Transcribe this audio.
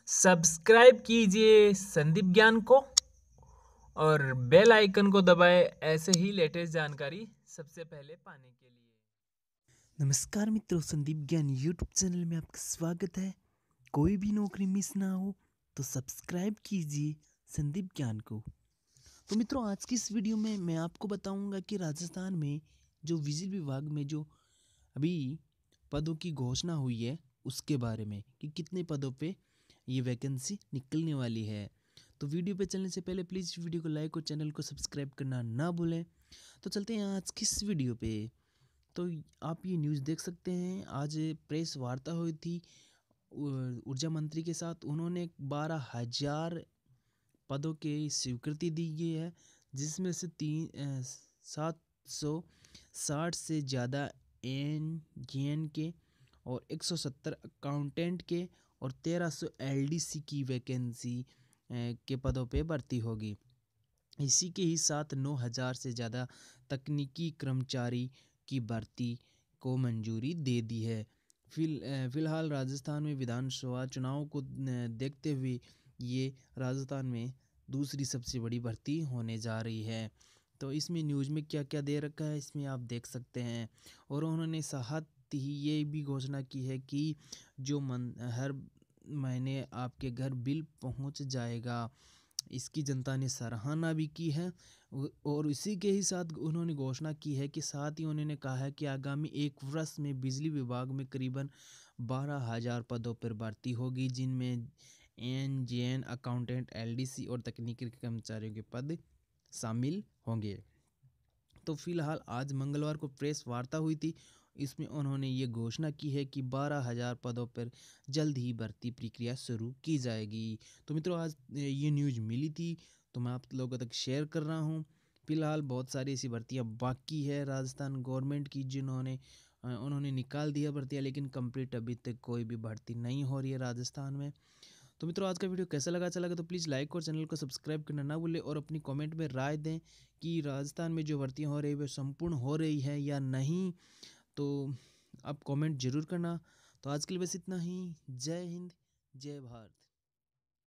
Subscribe कीजिए संदीप ज्ञान को और बेल आइकन को दबाएं ऐसे ही लेटेस्ट जानकारी सबसे पहले पाने के लिए। नमस्कार मित्रों, संदीप ज्ञान यूट्यूब चैनल में आपका स्वागत है। कोई भी नौकरी मिस ना हो तो सब्सक्राइब कीजिए संदीप ज्ञान को। तो मित्रों, आज की इस वीडियो में मैं आपको बताऊंगा कि राजस्थान में जो विजिल विभाग में जो अभी पदों की घोषणा हुई है उसके बारे में कि कितने पदों पे ये वैकेंसी निकलने वाली है। तो वीडियो पे चलने से पहले प्लीज़ वीडियो को लाइक और चैनल को सब्सक्राइब करना ना भूलें। तो चलते हैं आज की इस वीडियो पे। तो आप ये न्यूज़ देख सकते हैं, आज प्रेस वार्ता हुई थी ऊर्जा मंत्री के साथ। उन्होंने 12,000 पदों की स्वीकृति दी गई है, जिसमें से 760 से ज़्यादा एन के और 170 अकाउंटेंट के और 1300 एलडीसी की वैकेंसी के पदों पे भर्ती होगी। इसी के ही साथ 9,000 से ज़्यादा तकनीकी कर्मचारी की भर्ती को मंजूरी दे दी है। फिलहाल राजस्थान में विधानसभा चुनाव को देखते हुए ये राजस्थान में दूसरी सबसे बड़ी भर्ती होने जा रही है। तो इसमें न्यूज़ में क्या क्या दे रखा है इसमें आप देख सकते हैं। और उन्होंने साथ ही ये भी घोषणा की है कि जो हर महीने आपके घर बिल पहुंच जाएगा, इसकी जनता ने सराहना भी की है। और इसी के ही साथ उन्होंने घोषणा की है कि साथ ही उन्होंने कहा है कि आगामी 1 वर्ष में बिजली विभाग में करीबन 12,000 पदों पर भर्ती होगी, जिनमें एन अकाउंटेंट, एलडीसी और तकनीकी कर्मचारियों के पद शामिल होंगे। तो फिलहाल आज मंगलवार को प्रेस वार्ता हुई थी, इसमें उन्होंने ये घोषणा की है कि 12,000 पदों पर जल्द ही भर्ती प्रक्रिया शुरू की जाएगी। तो मित्रों, आज ये न्यूज़ मिली थी तो मैं आप लोगों तक शेयर कर रहा हूँ। फिलहाल बहुत सारी ऐसी भर्तियाँ बाकी है राजस्थान गवर्नमेंट की, जिन्होंने उन्होंने निकाल दिया भर्तियाँ, लेकिन कंप्लीट अभी तक कोई भी भर्ती नहीं हो रही है राजस्थान में। तो मित्रों, आज का वीडियो कैसा लगा? अच्छा लगा तो प्लीज़ लाइक और चैनल को सब्सक्राइब करना ना भूलें और अपनी कमेंट में राय दें कि राजस्थान में जो भर्तियाँ हो रही है वे संपूर्ण हो रही है या नहीं। तो आप कमेंट जरूर करना। तो आज के लिए बस इतना ही। जय हिंद, जय भारत।